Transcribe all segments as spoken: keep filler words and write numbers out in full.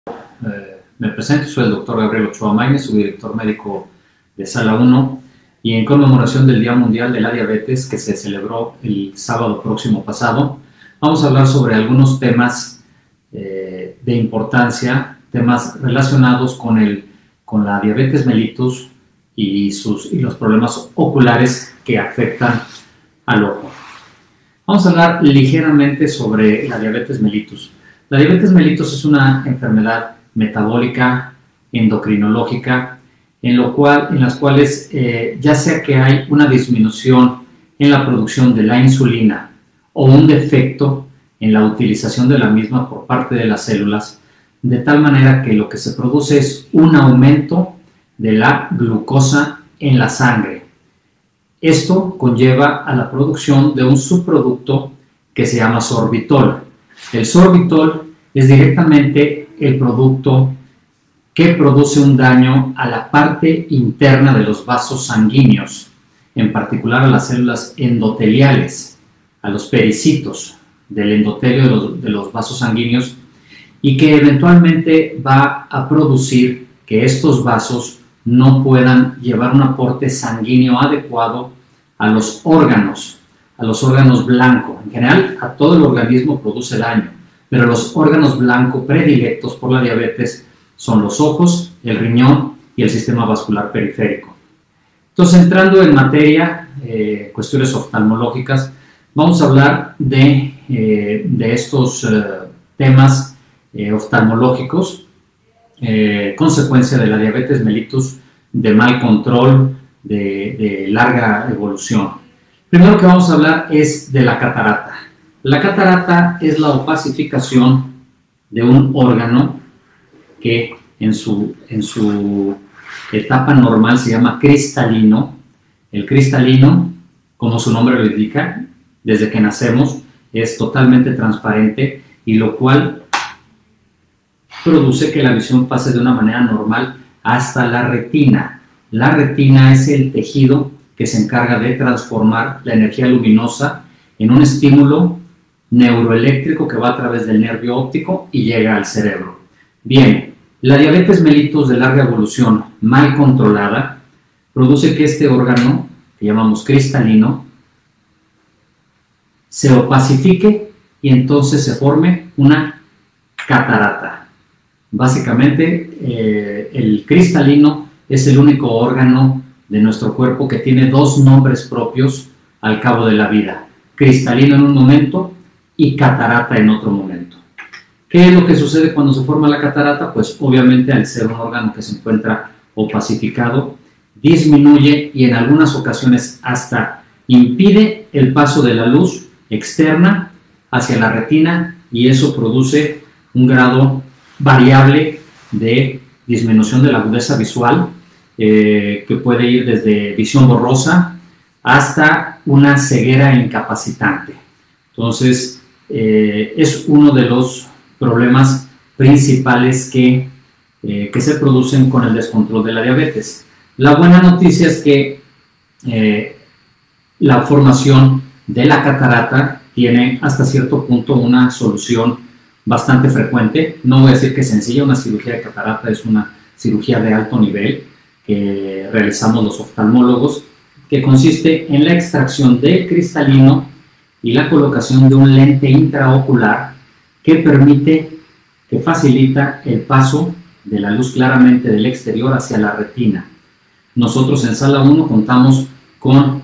Eh, me presento, soy el doctor Gabriel Ochoa Maínez, subdirector médico de Sala uno, y en conmemoración del Día Mundial de la Diabetes que se celebró el sábado próximo pasado, vamos a hablar sobre algunos temas eh, de importancia, temas relacionados con, el, con la diabetes mellitus y, sus, y los problemas oculares que afectan al ojo. Vamos a hablar ligeramente sobre la diabetes mellitus. La diabetes mellitus es una enfermedad metabólica, endocrinológica, en, lo cual, en las cuales eh, ya sea que hay una disminución en la producción de la insulina o un defecto en la utilización de la misma por parte de las células, de tal manera que lo que se produce es un aumento de la glucosa en la sangre. Esto conlleva a la producción de un subproducto que se llama sorbitol. El sorbitol es directamente el producto que produce un daño a la parte interna de los vasos sanguíneos, en particular a las células endoteliales, a los pericitos del endotelio de los, de los vasos sanguíneos, y que eventualmente va a producir que estos vasos no puedan llevar un aporte sanguíneo adecuado a los órganos, a los órganos blancos. En general, a todo el organismo produce daño, pero los órganos blancos predilectos por la diabetes son los ojos, el riñón y el sistema vascular periférico. Entonces, entrando en materia, eh, cuestiones oftalmológicas, vamos a hablar de, eh, de estos eh, temas eh, oftalmológicos, eh, consecuencia de la diabetes mellitus, de mal control, de, de larga evolución. Primero que vamos a hablar es de la catarata. La catarata es la opacificación de un órgano que en su, en su etapa normal se llama cristalino. El cristalino, como su nombre lo indica, desde que nacemos es totalmente transparente, y lo cual produce que la visión pase de una manera normal hasta la retina. La retina es el tejido que se encarga de transformar la energía luminosa en un estímulo neuroeléctrico que va a través del nervio óptico y llega al cerebro. Bien, la diabetes mellitus de larga evolución mal controlada produce que este órgano, que llamamos cristalino, se opacifique y entonces se forme una catarata. Básicamente, eh, el cristalino es el único órgano de nuestro cuerpo que tiene dos nombres propios al cabo de la vida: cristalino en un momento y catarata en otro momento. ¿Qué es lo que sucede cuando se forma la catarata? Pues obviamente, al ser un órgano que se encuentra opacificado, disminuye y en algunas ocasiones hasta impide el paso de la luz externa hacia la retina, y eso produce un grado variable de disminución de la agudeza visual, eh, que puede ir desde visión borrosa hasta una ceguera incapacitante. Entonces, eh, es uno de los problemas principales que, eh, que se producen con el descontrol de la diabetes. La buena noticia es que eh, la formación de la catarata tiene hasta cierto punto una solución bastante frecuente. No voy a decir que es sencilla. Una cirugía de catarata es una cirugía de alto nivel que realizamos los oftalmólogos, que consiste en la extracción del cristalino y la colocación de un lente intraocular que permite, que facilita el paso de la luz claramente del exterior hacia la retina. Nosotros en Sala uno contamos con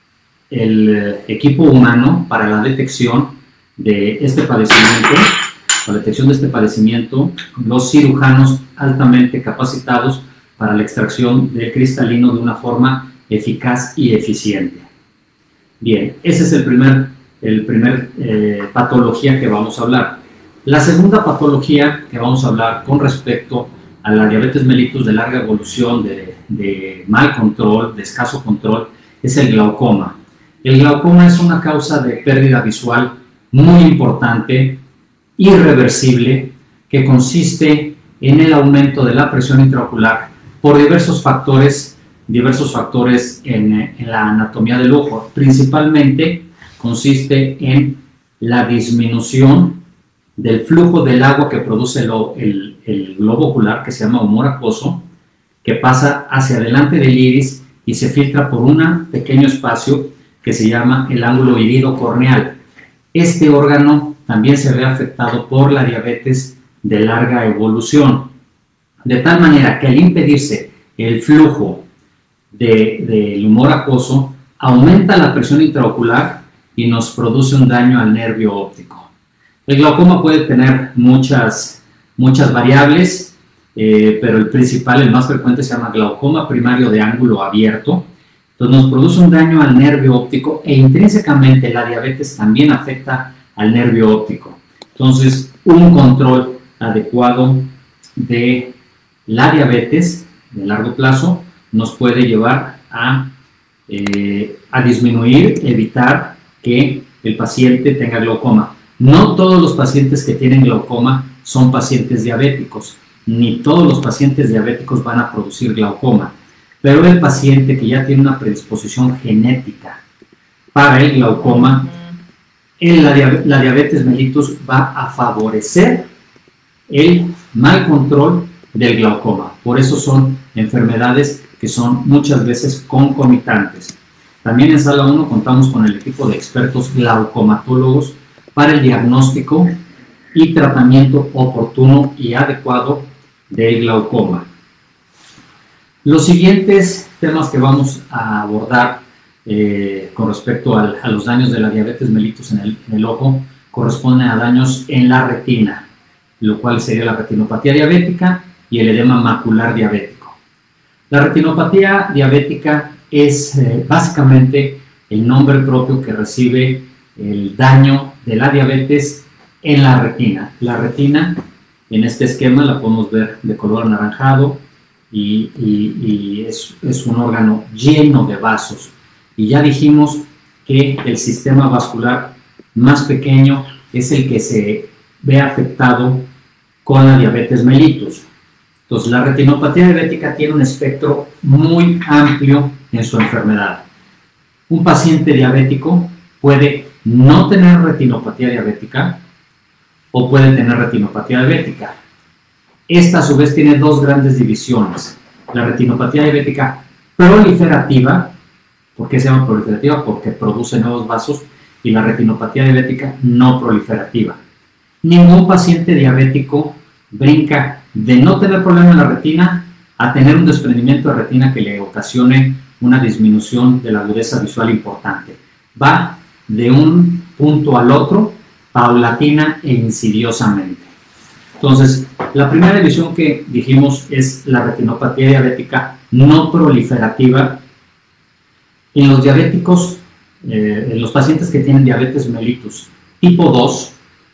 el equipo humano para la detección de este padecimiento, para la detección de este padecimiento, los cirujanos altamente capacitados para la extracción del cristalino de una forma eficaz y eficiente. Bien, ese es el primer, el primer eh, patología que vamos a hablar. La segunda patología que vamos a hablar con respecto a la diabetes mellitus de larga evolución, de, de mal control, de escaso control, es el glaucoma. El glaucoma es una causa de pérdida visual muy importante, irreversible, que consiste en el aumento de la presión intraocular por diversos factores, diversos factores en, en la anatomía del ojo. Principalmente consiste en la disminución del flujo del agua que produce el, el, el globo ocular, que se llama humor acuoso, que pasa hacia adelante del iris y se filtra por un pequeño espacio que se llama el ángulo irido corneal. Este órgano también se ve afectado por la diabetes de larga evolución, de tal manera que al impedirse el flujo del de, humor acuoso, aumenta la presión intraocular y nos produce un daño al nervio óptico. El glaucoma puede tener muchas, muchas variables, eh, pero el principal, el más frecuente, se llama glaucoma primario de ángulo abierto. Entonces nos produce un daño al nervio óptico e intrínsecamente la diabetes también afecta al nervio óptico. Entonces, un control adecuado de la diabetes de largo plazo nos puede llevar a, eh, a disminuir, evitar que el paciente tenga glaucoma. No todos los pacientes que tienen glaucoma son pacientes diabéticos, ni todos los pacientes diabéticos van a producir glaucoma, pero el paciente que ya tiene una predisposición genética para el glaucoma, en la, la diabetes mellitus va a favorecer el mal control del glaucoma. Por eso son enfermedades que son muchas veces concomitantes. También en Sala uno contamos con el equipo de expertos glaucomatólogos para el diagnóstico y tratamiento oportuno y adecuado del glaucoma. Los siguientes temas que vamos a abordar eh, con respecto al, a los daños de la diabetes mellitus en el, en el ojo corresponden a daños en la retina, lo cual sería la retinopatía diabética y el edema macular diabético. La retinopatía diabética es eh, básicamente el nombre propio que recibe el daño de la diabetes en la retina. La retina, en este esquema, la podemos ver de color anaranjado y, y, y es, es un órgano lleno de vasos. Y ya dijimos que el sistema vascular más pequeño es el que se ve afectado con la diabetes mellitus. Entonces, la retinopatía diabética tiene un espectro muy amplio en su enfermedad. Un paciente diabético puede no tener retinopatía diabética o puede tener retinopatía diabética. Esta, a su vez, tiene dos grandes divisiones. La retinopatía diabética proliferativa, ¿por qué se llama proliferativa? Porque produce nuevos vasos, y la retinopatía diabética no proliferativa. Ningún paciente diabético brinca de no tener problema en la retina a tener un desprendimiento de retina que le ocasione una disminución de la agudeza visual importante. Va de un punto al otro, paulatina e insidiosamente. Entonces, la primera división que dijimos es la retinopatía diabética no proliferativa. En los diabéticos, eh, en los pacientes que tienen diabetes mellitus tipo dos,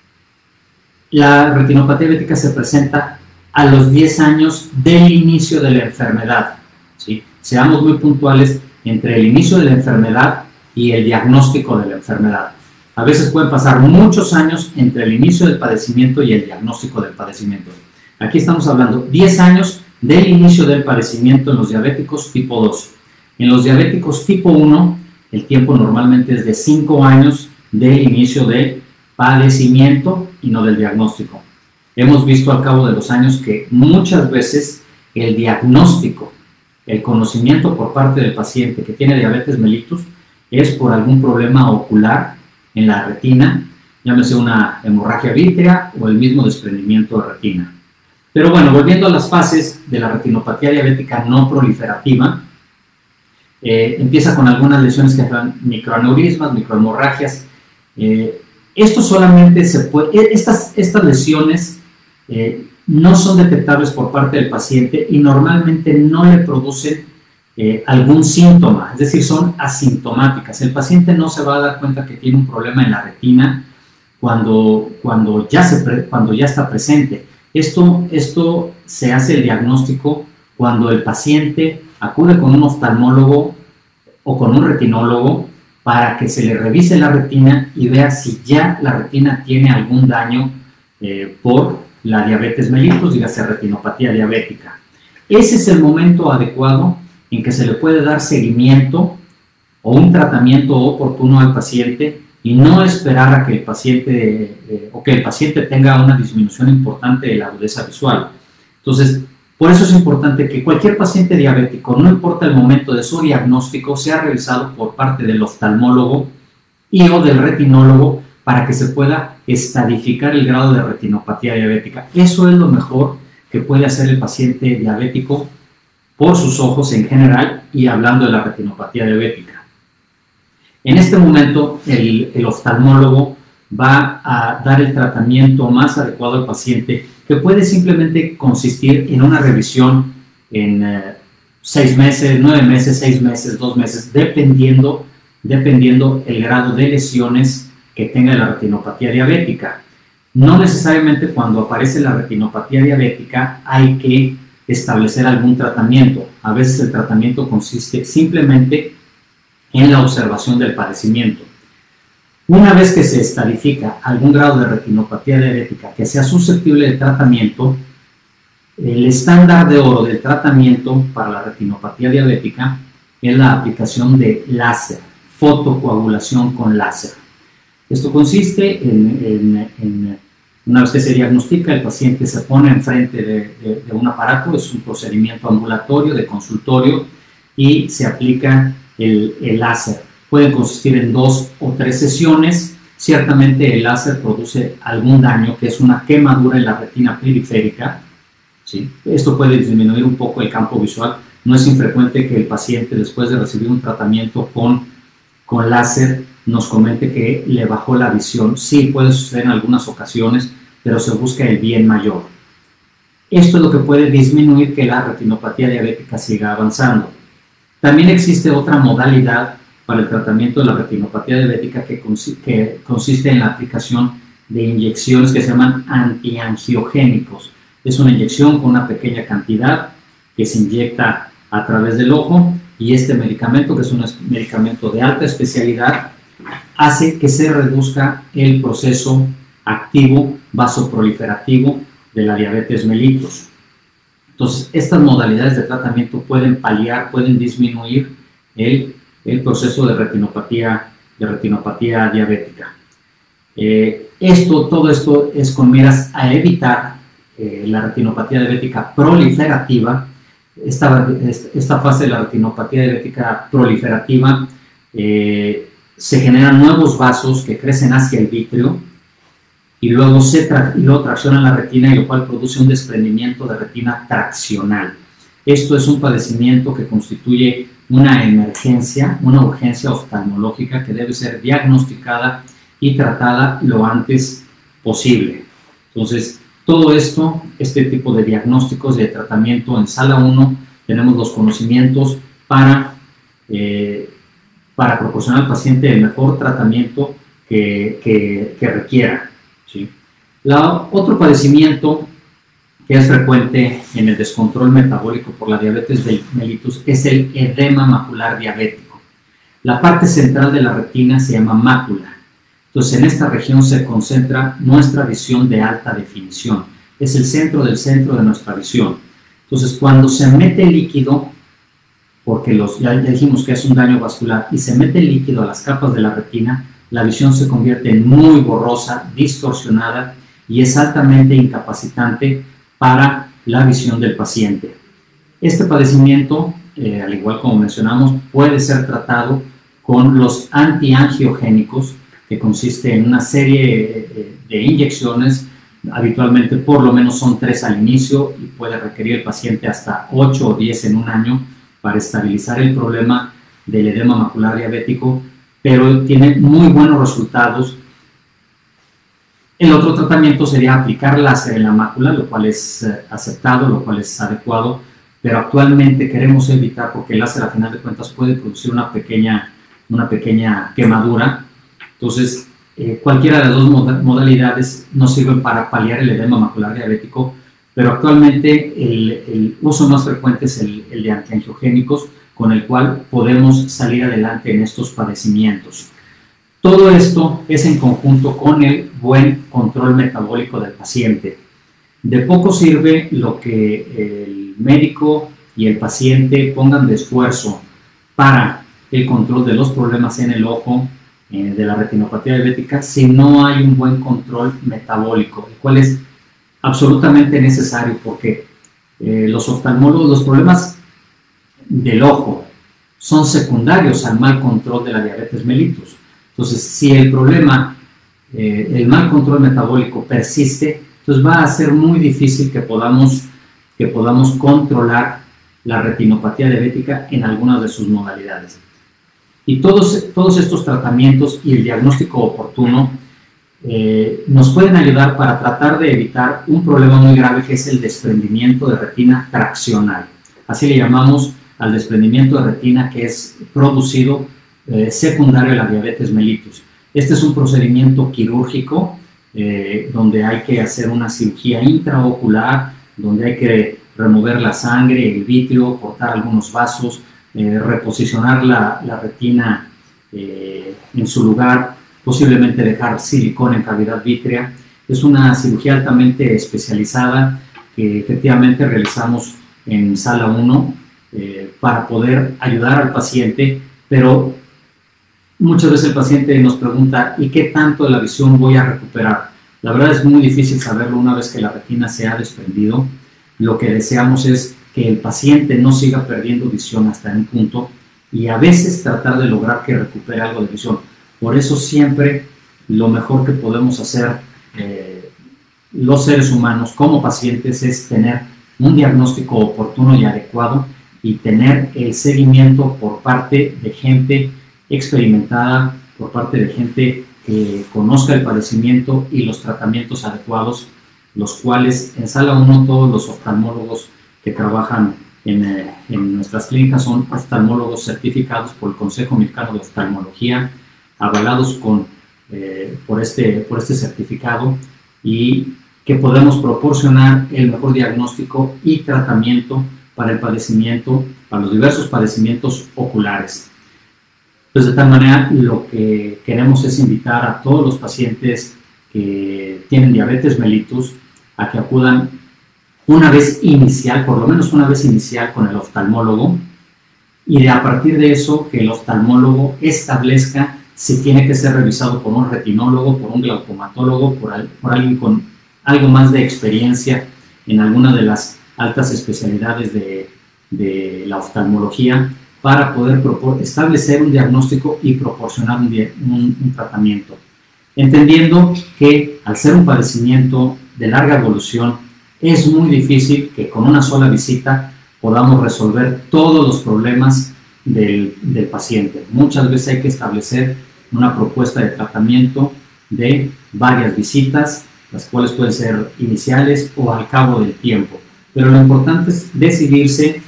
la retinopatía diabética se presenta a los diez años del inicio de la enfermedad, ¿sí? Seamos muy puntuales entre el inicio de la enfermedad y el diagnóstico de la enfermedad. A veces pueden pasar muchos años entre el inicio del padecimiento y el diagnóstico del padecimiento. Aquí estamos hablando diez años del inicio del padecimiento en los diabéticos tipo dos. En los diabéticos tipo uno, el tiempo normalmente es de cinco años del inicio del padecimiento y no del diagnóstico. Hemos visto al cabo de los años que muchas veces el diagnóstico, el conocimiento por parte del paciente que tiene diabetes mellitus es por algún problema ocular en la retina, llámese una hemorragia vítrea o el mismo desprendimiento de retina. Pero bueno, volviendo a las fases de la retinopatía diabética no proliferativa, eh, empieza con algunas lesiones que dan microaneurismas, microhemorragias. Eh, esto solamente se puede, estas, estas lesiones eh, no son detectables por parte del paciente y normalmente no le producen eh, algún síntoma, es decir, son asintomáticas. El paciente no se va a dar cuenta que tiene un problema en la retina cuando, cuando, ya, se pre, cuando ya está presente. Esto, esto se hace el diagnóstico cuando el paciente acude con un oftalmólogo o con un retinólogo para que se le revise la retina y vea si ya la retina tiene algún daño eh, por la diabetes mellitus, dígase retinopatía diabética. Ese es el momento adecuado en que se le puede dar seguimiento o un tratamiento oportuno al paciente y no esperar a que el paciente eh, o que el paciente tenga una disminución importante de la agudeza visual. Entonces, por eso es importante que cualquier paciente diabético, no importa el momento de su diagnóstico, sea revisado por parte del oftalmólogo y o del retinólogo para que se pueda estadificar el grado de retinopatía diabética. Eso es lo mejor que puede hacer el paciente diabético por sus ojos en general y hablando de la retinopatía diabética. En este momento, el, el oftalmólogo va a dar el tratamiento más adecuado al paciente, que puede simplemente consistir en una revisión en eh, seis meses, nueve meses, seis meses, dos meses, dependiendo, dependiendo el grado de lesiones que tenga la retinopatía diabética. No necesariamente cuando aparece la retinopatía diabética hay que establecer algún tratamiento. A veces el tratamiento consiste simplemente en la observación del padecimiento. Una vez que se estadifica algún grado de retinopatía diabética que sea susceptible de tratamiento, el estándar de oro del tratamiento para la retinopatía diabética es la aplicación de láser, fotocoagulación con láser. Esto consiste en, en, en una vez que se diagnostica, el paciente se pone enfrente de, de, de un aparato, es un procedimiento ambulatorio de consultorio y se aplica el, el láser. Pueden consistir en dos o tres sesiones. Ciertamente el láser produce algún daño, que es una quemadura en la retina periférica, ¿sí? Esto puede disminuir un poco el campo visual. No es infrecuente que el paciente, después de recibir un tratamiento con, con láser, nos comente que le bajó la visión. Sí, puede suceder en algunas ocasiones, pero se busca el bien mayor. Esto es lo que puede disminuir que la retinopatía diabética siga avanzando. También existe otra modalidad para el tratamiento de la retinopatía diabética que, consi que consiste en la aplicación de inyecciones que se llaman antiangiogénicos. Es una inyección con una pequeña cantidad que se inyecta a través del ojo y este medicamento, que es un medicamento de alta especialidad, hace que se reduzca el proceso activo vasoproliferativo de la diabetes mellitus. Entonces, estas modalidades de tratamiento pueden paliar, pueden disminuir el, el proceso de retinopatía, de retinopatía diabética. Eh, esto, todo esto es con miras a evitar eh, la retinopatía diabética proliferativa. Esta, esta fase de la retinopatía diabética proliferativa eh, se generan nuevos vasos que crecen hacia el vítreo y luego, se tra y luego traccionan la retina, y lo cual produce un desprendimiento de retina traccional. Esto es un padecimiento que constituye una emergencia, una urgencia oftalmológica que debe ser diagnosticada y tratada lo antes posible. Entonces, todo esto, este tipo de diagnósticos y de tratamiento en sala uno, tenemos los conocimientos para, eh, para proporcionar al paciente el mejor tratamiento que, que, que requiera. ¿Sí? La, otro padecimiento que es frecuente en el descontrol metabólico por la diabetes mellitus es el edema macular diabético. La parte central de la retina se llama mácula. Entonces, en esta región se concentra nuestra visión de alta definición. Es el centro del centro de nuestra visión. Entonces, cuando se mete líquido, porque los, ya, ya dijimos que es un daño vascular, y se mete líquido a las capas de la retina, la visión se convierte en muy borrosa, distorsionada y es altamente incapacitante para la visión del paciente. Este padecimiento, eh, al igual como mencionamos, puede ser tratado con los antiangiogénicos, que consiste en una serie de inyecciones. Habitualmente por lo menos son tres al inicio y puede requerir el paciente hasta ocho o diez en un año para estabilizar el problema del edema macular diabético, pero tiene muy buenos resultados. El otro tratamiento sería aplicar láser en la mácula, lo cual es eh, aceptado, lo cual es adecuado, pero actualmente queremos evitar, porque el láser a final de cuentas puede producir una pequeña, una pequeña quemadura. Entonces, eh, cualquiera de las dos modalidades nos sirven para paliar el edema macular diabético, pero actualmente el, el uso más frecuente es el, el de antiangiogénicos, con el cual podemos salir adelante en estos padecimientos. Todo esto es en conjunto con el buen control metabólico del paciente. De poco sirve lo que el médico y el paciente pongan de esfuerzo para el control de los problemas en el ojo, eh, de la retinopatía diabética, si no hay un buen control metabólico, el cual es absolutamente necesario, porque eh, los oftalmólogos, los problemas del ojo son secundarios al mal control de la diabetes mellitus. Entonces, si el problema, eh, el mal control metabólico persiste, entonces va a ser muy difícil que podamos, que podamos controlar la retinopatía diabética en algunas de sus modalidades. Y todos, todos estos tratamientos y el diagnóstico oportuno eh, nos pueden ayudar para tratar de evitar un problema muy grave que es el desprendimiento de retina traccional. Así le llamamos al desprendimiento de retina que es producido eh, secundario a la diabetes mellitus. Este es un procedimiento quirúrgico eh, donde hay que hacer una cirugía intraocular, donde hay que remover la sangre, el vítreo, cortar algunos vasos, eh, reposicionar la, la retina eh, en su lugar, posiblemente dejar silicona en cavidad vítrea. Es una cirugía altamente especializada que efectivamente realizamos en sala uno eh, para poder ayudar al paciente, pero muchas veces el paciente nos pregunta, ¿y qué tanto de la visión voy a recuperar? La verdad es muy difícil saberlo una vez que la retina se ha desprendido. Lo que deseamos es que el paciente no siga perdiendo visión hasta un punto y a veces tratar de lograr que recupere algo de visión. Por eso siempre lo mejor que podemos hacer eh, los seres humanos como pacientes es tener un diagnóstico oportuno y adecuado y tener el seguimiento por parte de gente experimentada, por parte de gente que conozca el padecimiento y los tratamientos adecuados, los cuales en sala uno todos los oftalmólogos que trabajan en, eh, en nuestras clínicas son oftalmólogos certificados por el Consejo Mexicano de Oftalmología, avalados con, eh, por, este, por este certificado, y que podemos proporcionar el mejor diagnóstico y tratamiento para el padecimiento, para los diversos padecimientos oculares. Pues de tal manera, lo que queremos es invitar a todos los pacientes que tienen diabetes mellitus a que acudan una vez inicial, por lo menos una vez inicial con el oftalmólogo, y de a partir de eso que el oftalmólogo establezca si tiene que ser revisado por un retinólogo, por un glaucomatólogo, por, al, por alguien con algo más de experiencia en alguna de las altas especialidades de, de la oftalmología, para poder establecer un diagnóstico y proporcionar un, un, un tratamiento. Entendiendo que al ser un padecimiento de larga evolución, es muy difícil que con una sola visita podamos resolver todos los problemas del, del paciente. Muchas veces hay que establecer una propuesta de tratamiento de varias visitas, las cuales pueden ser iniciales o al cabo del tiempo. Pero lo importante es decidirse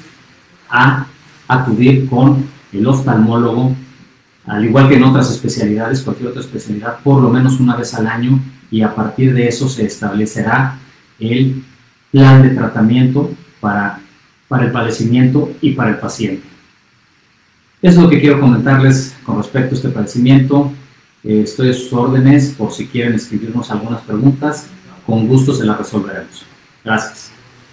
a acudir con el oftalmólogo, al igual que en otras especialidades, cualquier otra especialidad, por lo menos una vez al año, y a partir de eso se establecerá el plan de tratamiento para, para el padecimiento y para el paciente. Es lo que quiero comentarles con respecto a este padecimiento. Eh, estoy a sus órdenes por si quieren escribirnos algunas preguntas, con gusto se las resolveremos. Gracias.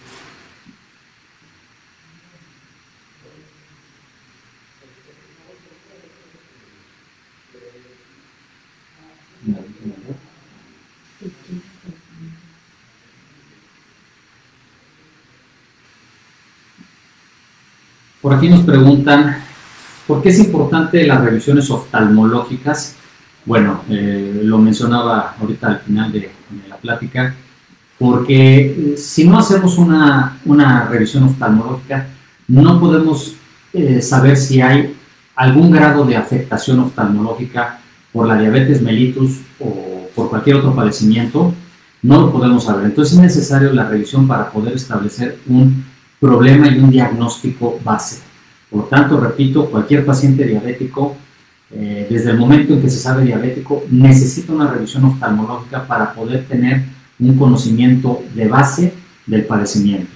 Por aquí nos preguntan, ¿por qué es importante las revisiones oftalmológicas? Bueno, eh, lo mencionaba ahorita al final de, de la plática, porque si no hacemos una, una revisión oftalmológica, no podemos eh, saber si hay algún grado de afectación oftalmológica por la diabetes mellitus o por cualquier otro padecimiento, no lo podemos saber. Entonces es necesario la revisión para poder establecer un problema y un diagnóstico base. Por lo tanto, repito, cualquier paciente diabético, eh, desde el momento en que se sabe diabético, necesita una revisión oftalmológica para poder tener un conocimiento de base del padecimiento.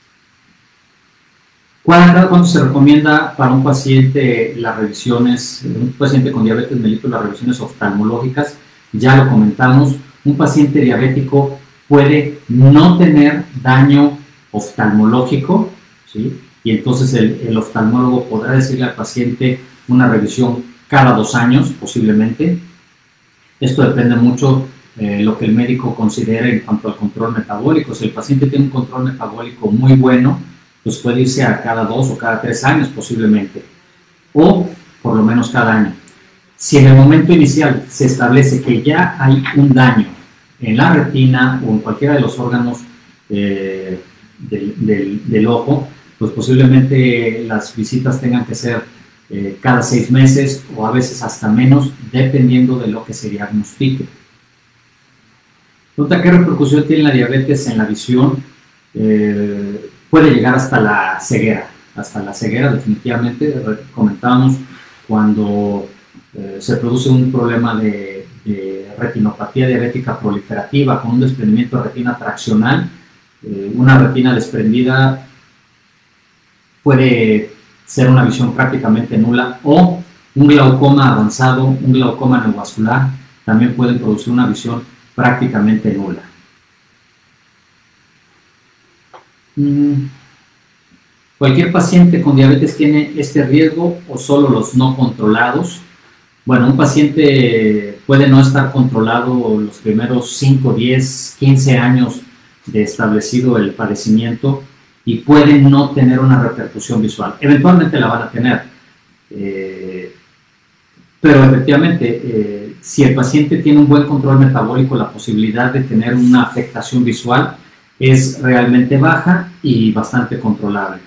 ¿Cuándo se recomienda para un paciente las revisiones, un paciente con diabetes mellitus, las revisiones oftalmológicas? Ya lo comentamos, un paciente diabético puede no tener daño oftalmológico, ¿sí? Y entonces el, el oftalmólogo podrá decirle al paciente una revisión cada dos años, posiblemente. Esto depende mucho eh, lo que el médico considere en cuanto al control metabólico. Si el paciente tiene un control metabólico muy bueno, pues puede irse a cada dos o cada tres años posiblemente, o por lo menos cada año. Si en el momento inicial se establece que ya hay un daño en la retina o en cualquiera de los órganos eh, del, del, del ojo, pues posiblemente las visitas tengan que ser eh, cada seis meses o a veces hasta menos, dependiendo de lo que se diagnostique. Nota, ¿qué repercusión tiene la diabetes en la visión? Eh, puede llegar hasta la ceguera, hasta la ceguera definitivamente. Comentábamos cuando eh, se produce un problema de, de retinopatía diabética proliferativa con un desprendimiento de retina traccional. Eh, una retina desprendida puede ser una visión prácticamente nula, o un glaucoma avanzado, un glaucoma neovascular, también pueden producir una visión prácticamente nula. Mm. ¿Cualquier paciente con diabetes tiene este riesgo o solo los no controlados? Bueno, un paciente puede no estar controlado los primeros cinco, diez, quince años de establecido el padecimiento y puede no tener una repercusión visual. Eventualmente la van a tener, eh, pero efectivamente, eh, si el paciente tiene un buen control metabólico, la posibilidad de tener una afectación visual es realmente baja y bastante controlable.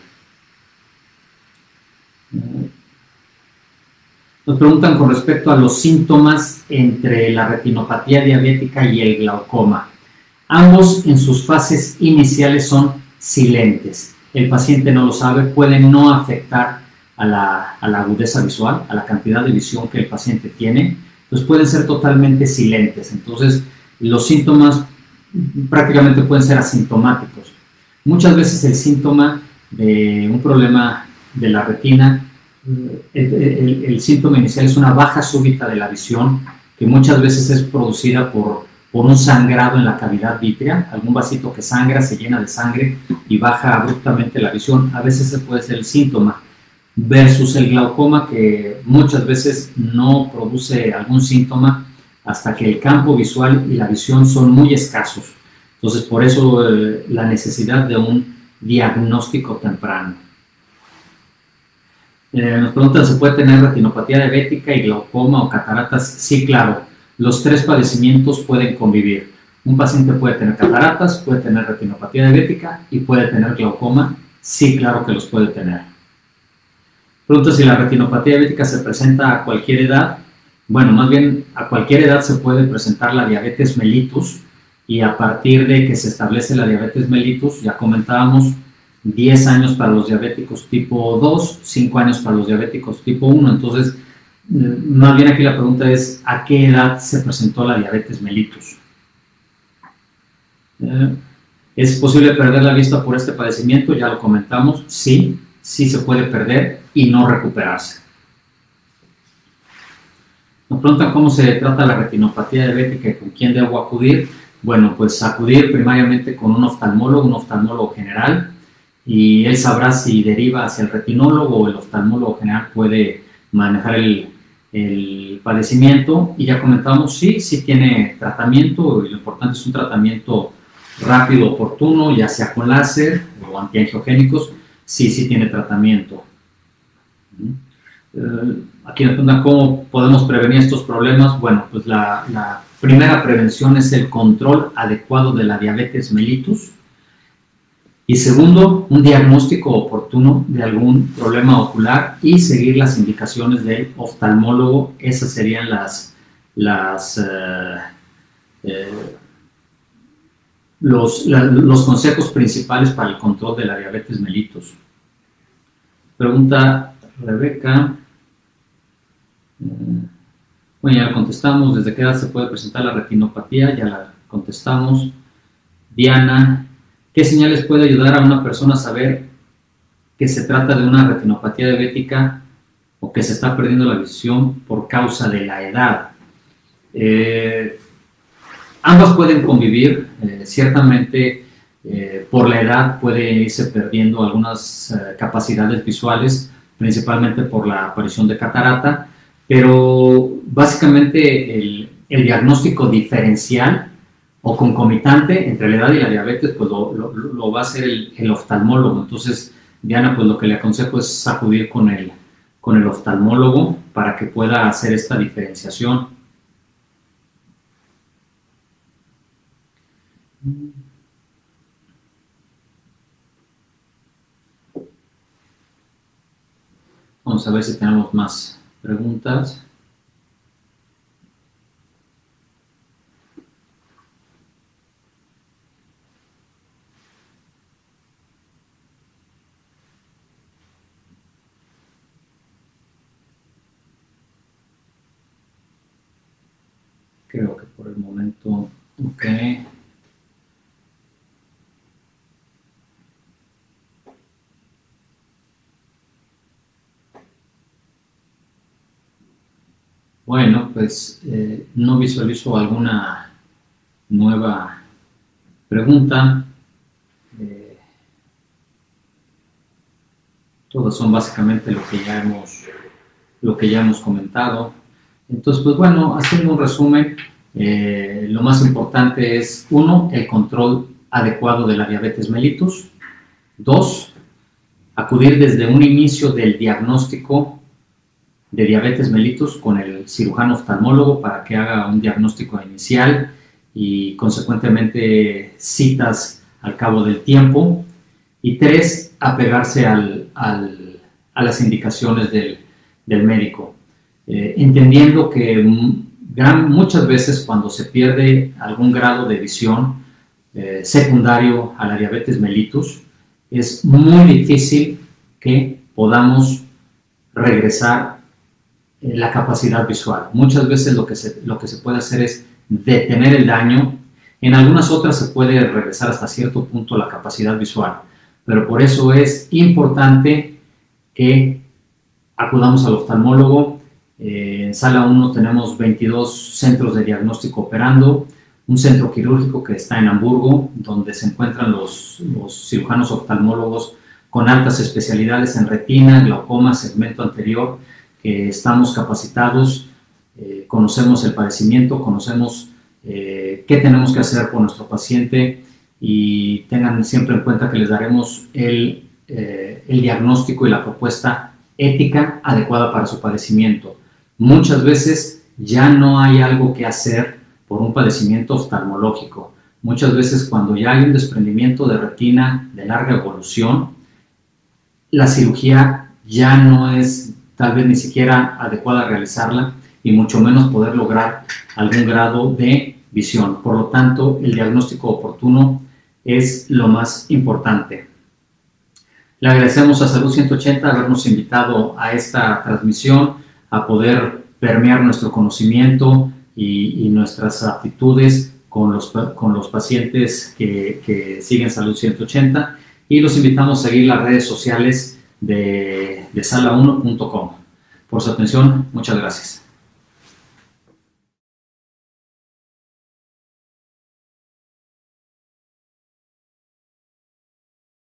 Nos preguntan con respecto a los síntomas entre la retinopatía diabética y el glaucoma. Ambos en sus fases iniciales son silentes. El paciente no lo sabe, pueden no afectar a la, a la agudeza visual, a la cantidad de visión que el paciente tiene. Entonces pueden ser totalmente silentes. Entonces los síntomas prácticamente pueden ser asintomáticos. Muchas veces el síntoma de un problema de la retina, el, el, el síntoma inicial es una baja súbita de la visión, que muchas veces es producida por, por un sangrado en la cavidad vítrea, algún vasito que sangra, se llena de sangre y baja abruptamente la visión. A veces ese puede ser el síntoma, versus el glaucoma, que muchas veces no produce algún síntoma hasta que el campo visual y la visión son muy escasos. Entonces, por eso eh, la necesidad de un diagnóstico temprano. Eh, nos preguntan, ¿se puede tener retinopatía diabética y glaucoma o cataratas? Sí, claro. Los tres padecimientos pueden convivir. Un paciente puede tener cataratas, puede tener retinopatía diabética y puede tener glaucoma. Sí, claro que los puede tener. Pregunta si la retinopatía diabética se presenta a cualquier edad. Bueno, más bien a cualquier edad se puede presentar la diabetes mellitus, y a partir de que se establece la diabetes mellitus, ya comentábamos, diez años para los diabéticos tipo dos, cinco años para los diabéticos tipo uno. Entonces, más bien aquí la pregunta es, ¿a qué edad se presentó la diabetes mellitus? Eh, ¿Es posible perder la vista por este padecimiento? Ya lo comentamos, sí, sí se puede perder y no recuperarse. Nos preguntan cómo se trata la retinopatía diabética y con quién debo acudir. Bueno, pues acudir primariamente con un oftalmólogo, un oftalmólogo general, y él sabrá si deriva hacia el retinólogo o el oftalmólogo general puede manejar el, el padecimiento. Y ya comentamos, sí, sí tiene tratamiento, y lo importante es un tratamiento rápido, oportuno, ya sea con láser o antiangiogénicos, sí, sí tiene tratamiento. Uh, aquí nos preguntan cómo podemos prevenir estos problemas. Bueno, pues la, la primera prevención es el control adecuado de la diabetes mellitus. Y segundo, un diagnóstico oportuno de algún problema ocular y seguir las indicaciones del oftalmólogo. Esas serían las, las, eh, eh, los, la, los consejos principales para el control de la diabetes mellitus. Pregunta Rebeca. Bueno, ya la contestamos. ¿Desde qué edad se puede presentar la retinopatía? Ya la contestamos. Diana, ¿qué señales puede ayudar a una persona a saber que se trata de una retinopatía diabética o que se está perdiendo la visión por causa de la edad? Eh, ambas pueden convivir. Eh, ciertamente, eh, por la edad puede irse perdiendo algunas eh, capacidades visuales, principalmente por la aparición de catarata. Pero básicamente el, el diagnóstico diferencial o concomitante entre la edad y la diabetes, pues lo, lo, lo va a hacer el, el oftalmólogo. Entonces, Diana, pues lo que le aconsejo es acudir con el, con el oftalmólogo para que pueda hacer esta diferenciación. Vamos a ver si tenemos más preguntas. Creo que por el momento, ok. Bueno, pues eh, no visualizo alguna nueva pregunta. Eh, todas son básicamente lo que ya hemos, lo que ya hemos comentado. Entonces, pues bueno, haciendo un resumen, eh, lo más importante es, uno, el control adecuado de la diabetes mellitus. Dos, acudir desde un inicio del diagnóstico de diabetes mellitus con el cirujano oftalmólogo para que haga un diagnóstico inicial y consecuentemente citas al cabo del tiempo. Y tres, apegarse al, al, a las indicaciones del, del médico, eh, entendiendo que gran, muchas veces cuando se pierde algún grado de visión eh, secundario a la diabetes mellitus, es muy difícil que podamos regresar la capacidad visual. Muchas veces lo que, se, lo que se puede hacer es detener el daño. En algunas otras se puede regresar hasta cierto punto la capacidad visual, pero por eso es importante que acudamos al oftalmólogo. Eh, en Sala uno tenemos veintidós centros de diagnóstico operando, un centro quirúrgico que está en Hamburgo, donde se encuentran los, los cirujanos oftalmólogos con altas especialidades en retina, glaucoma, segmento anterior, que estamos capacitados, eh, conocemos el padecimiento, conocemos eh, qué tenemos que hacer por nuestro paciente, y tengan siempre en cuenta que les daremos el, eh, el diagnóstico y la propuesta ética adecuada para su padecimiento. Muchas veces ya no hay algo que hacer por un padecimiento oftalmológico. Muchas veces cuando ya hay un desprendimiento de retina de larga evolución, la cirugía ya no es tal vez ni siquiera adecuada a realizarla, y mucho menos poder lograr algún grado de visión. Por lo tanto, el diagnóstico oportuno es lo más importante. Le agradecemos a Salud ciento ochenta habernos invitado a esta transmisión, a poder permear nuestro conocimiento y, y nuestras aptitudes con los, con los pacientes que, que siguen Salud ciento ochenta, y los invitamos a seguir las redes sociales de, de sala uno punto com. Por su atención, muchas gracias.